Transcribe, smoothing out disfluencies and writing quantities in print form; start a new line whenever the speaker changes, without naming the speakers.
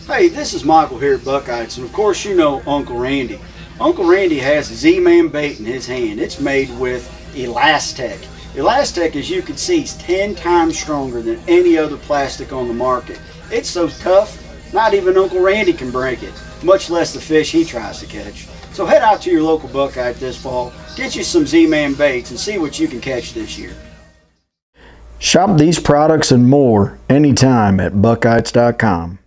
Hey, this is Michael here at Buckeyes, and of course you know Uncle Randy. Uncle Randy has a Z-Man bait in his hand. It's made with Elastec. Elastec, as you can see, is 10 times stronger than any other plastic on the market. It's so tough, not even Uncle Randy can break it, much less the fish he tries to catch. So head out to your local Buckeye this fall, get you some Z-Man baits, and see what you can catch this year.
Shop these products and more anytime at Buckeyes.com.